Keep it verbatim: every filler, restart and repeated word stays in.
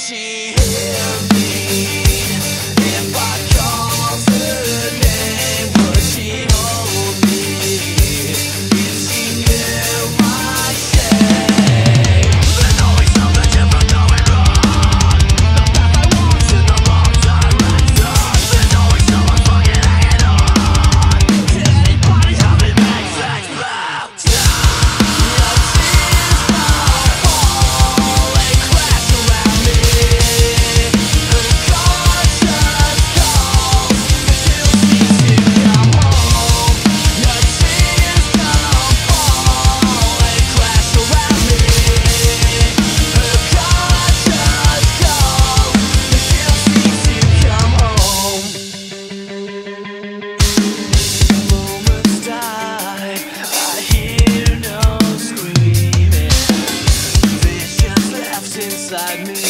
she hear me? If I called her name, would she hold me? If she knew my shame. There's always something different going wrong. The path I walk's in the wrong direction. There's always someone fucking hanging on. Can anybody help me make things better? Your tears now fall and crash around me. The conscience calls, but still seems to come home. Your tears now fall and crash around me. The conscience calls, but still seems to come home. Moments die, I hear no screaming. Visions left inside me.